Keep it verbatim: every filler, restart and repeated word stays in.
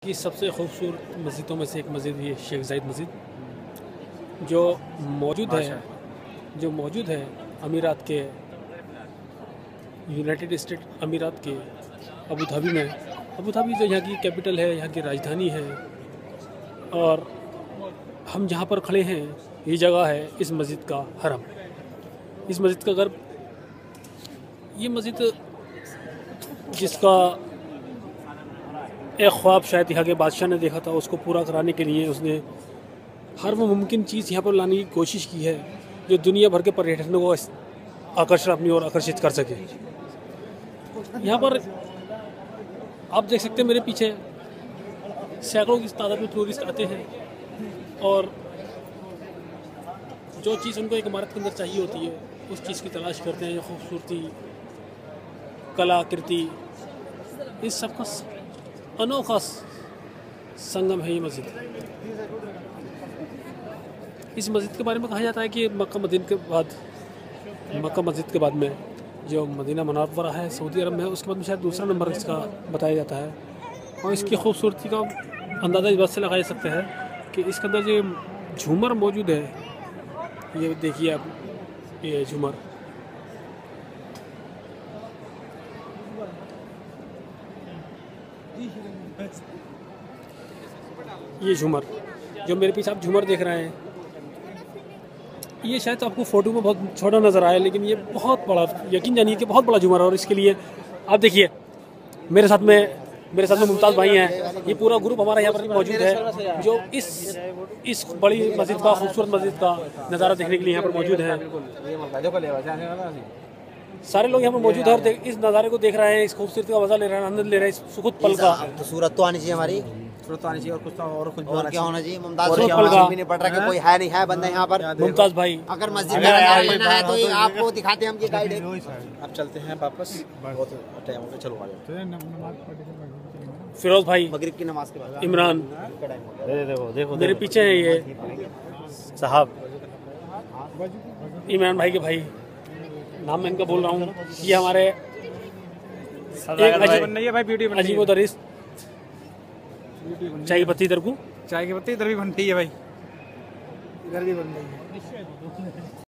की सबसे खूबसूरत मस्जिदों में से एक मस्जिद ये शेख ज़ायद मस्जिद जो मौजूद है जो मौजूद है अमीरात के यूनाइटेड स्टेट अमीरात के अबू धाबी में। अबू धाबी जो यहाँ की कैपिटल है, यहाँ की राजधानी है, और हम जहाँ पर खड़े हैं ये जगह है इस मस्जिद का हरम, इस मस्जिद का गर्भ। ये मस्जिद जिसका एक ख्वाब शायद यहाँ के बादशाह ने देखा था, उसको पूरा कराने के लिए उसने हर वो मुमकिन चीज़ यहाँ पर लाने की कोशिश की है जो दुनिया भर के पर्यटकों को आकर्षण अपनी ओर आकर्षित कर सके। यहाँ पर आप देख सकते हैं मेरे पीछे सैकड़ों की तादाद में टूरिस्ट आते हैं और जो चीज़ उनको एक इमारत के अंदर चाहिए होती है उस चीज़ की तलाश करते हैं। खूबसूरती, कलाकृति, इस सब का अनोखा संगम है ये मस्जिद। इस मस्जिद के बारे में कहा जाता है कि मक्का मदीना के बाद मक्का मस्जिद के बाद में जो मदीना मुनव्वरा है सऊदी अरब में, उसके बाद में शायद दूसरा नंबर इसका बताया जाता है। और इसकी खूबसूरती का अंदाज़ा इस बात से लगाया जा सकता है कि इसके अंदर जो झूमर मौजूद है, ये देखिए आप, ये झूमर ये झूमर जो मेरे पीछे आप झूमर देख रहे हैं, ये शायद आपको फ़ोटो में बहुत छोटा नज़र आया, लेकिन ये बहुत बड़ा, यकीन जानिए कि बहुत बड़ा झूमर है। और इसके लिए आप देखिए मेरे साथ में मेरे साथ में मुमताज़ भाई हैं, ये पूरा ग्रुप हमारा यहाँ पर मौजूद है जो इस इस बड़ी मस्जिद का, खूबसूरत मस्जिद का नज़ारा देखने के लिए यहाँ पर मौजूद है। सारे लोग यहाँ पर मौजूद है और इस नज़ारे को देख रहे हैं, इस खूबसूरती का मजा ले रहे हैं, आनंद ले रहे हैं इस सुखद पल का। तो सूरत तो आनी चाहिए हमारी, सूरत तो आनी चाहिए और कुछ और कुछ और क्या होना चाहिए। मुमताज़ भाई नहीं पढ़ रहा कि कोई है नहीं है बंदा यहाँ पर। मुमताज़ भाई अगर मस्जिद में बनना है तो आपको दिखाते हैं, हम ये गाइड है। अब चलते हैं वापस, बहुत टाइम हो गया, चलो आ जाओ। फिरोज भाई, मगरिब की नमाज के बाद इमरान, देखो देखो मेरे पीछे है ये साहब, इमरान भाई के भाई, नाम मैं इनका बोल रहा हूँ। ये हमारे अजीब व दरिस्त चाय की पत्ती इधर को, चाय की पत्ती इधर भी बनती है भाई, इधर भी बन रही है।